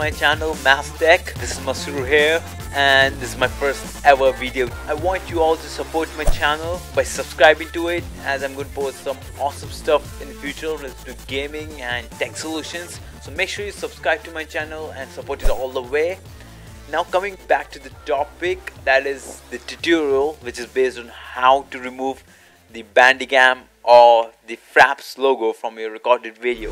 my channel MaazTech. This is Masuru here and this is my first ever video. I want you all to support my channel by subscribing to it, as I'm going to post some awesome stuff in the future related to gaming and tech solutions. So make sure you subscribe to my channel and support it all the way. Now coming back to the topic, that is the tutorial which is based on how to remove the Bandicam or the Fraps logo from your recorded video.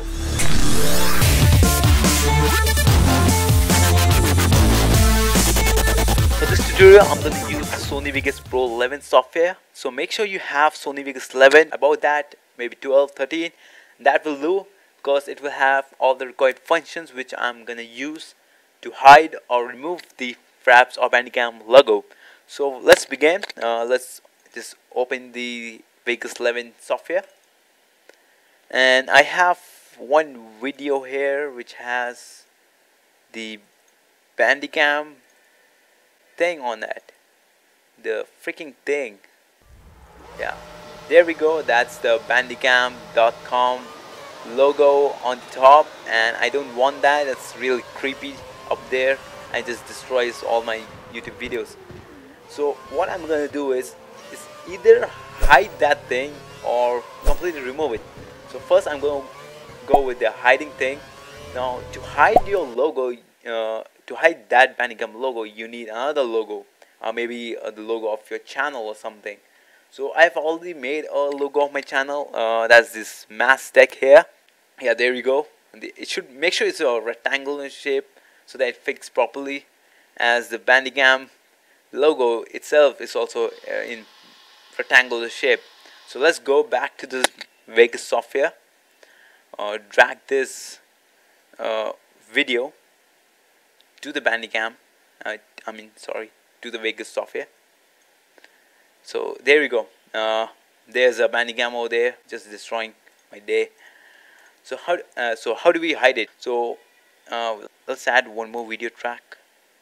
For this tutorial, I'm going to use the Sony Vegas Pro 11 software. So make sure you have Sony Vegas 11, about that, maybe 12, 13. That will do, because it will have all the required functions which I'm going to use to hide or remove the Fraps or Bandicam logo. So let's begin. Let's just open the Vegas 11 software. And I have one video here which has the Bandicam thing on that, the freaking thing. Yeah, there we go. That's the bandicam.com logo on the top, and I don't want that. It's really creepy up there and just destroys all my YouTube videos. So what I'm gonna do is either hide that thing or completely remove it. So first I'm going to go with the hiding thing. Now to hide your logo, to hide that Bandicam logo, you need another logo, or maybe the logo of your channel or something. So I've already made a logo of my channel. That's this MaazTech here. Yeah, there you go. It should make sure it's a rectangular shape so that it fits properly, as the Bandicam logo itself is also in rectangular shape. So let's go back to this Vegas software, drag this video to the Bandicam, to the Vegas software. So there we go. There's a Bandicam over there, just destroying my day. So how do we hide it? So let's add one more video track.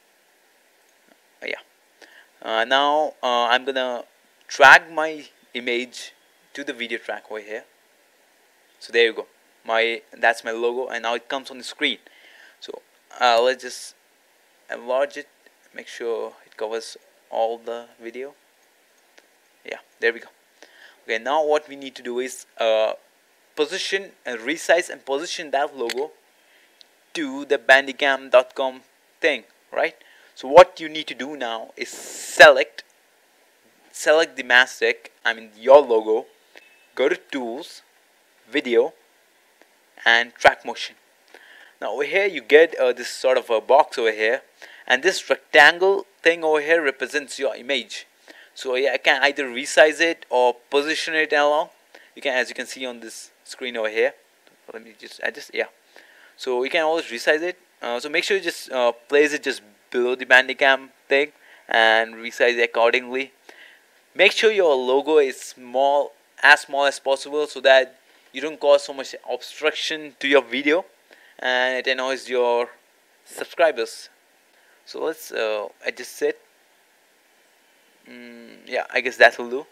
Now I'm gonna drag my image to the video track over here. So there you go. That's my logo, and now it comes on the screen. So let's just enlarge it, make sure it covers all the video. Yeah, there we go. Okay, now what we need to do is position and resize and position that logo to the bandicam.com thing, right? So what you need to do now is select the MaazTech, your logo, go to Tools, Video, and Track Motion. Now over here you get this sort of a box over here, and this rectangle thing over here represents your image. So yeah, I can either resize it or position it along. You can, as you can see on this screen over here. Let me just adjust. Yeah. So you can always resize it. So make sure you just place it just below the Bandicam thing and resize it accordingly. Make sure your logo is small as possible, so that you don't cause so much obstruction to your video and it annoys your subscribers. So let's adjust it. Yeah, I guess that will do.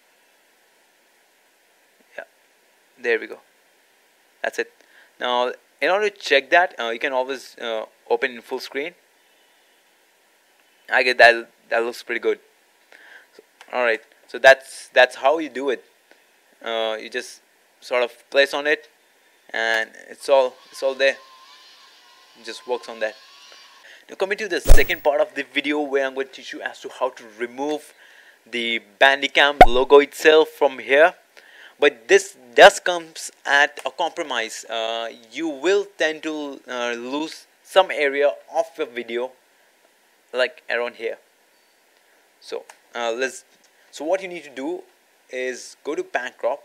Yeah, there we go. That's it. Now in order to check that, you can always open in full screen. I guess that looks pretty good. Alright, so that's how you do it. You just sort of place on it, and it's all there. It just works on that. Now coming to the second part of the video, where I'm going to teach you as to how to remove the Bandicam logo itself from here. But this does comes at a compromise. You will tend to lose some area of your video, like around here. So so what you need to do is go to pan crop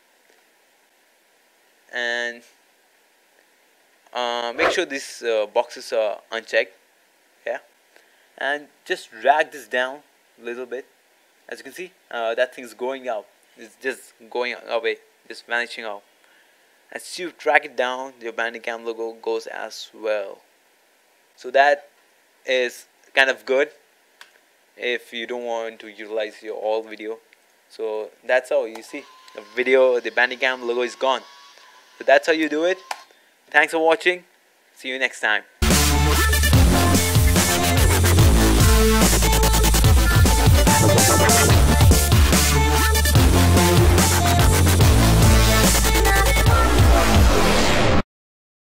and make sure these boxes are unchecked. Yeah, and just drag this down a little bit. As you can see, that thing's going out. It's just going away, just vanishing out. As you drag it down, your Bandicam logo goes as well. So that is kind of good if you don't want to utilize your all video. So that's how you see the Bandicam logo is gone. So that's how you do it. Thanks for watching. See you next time.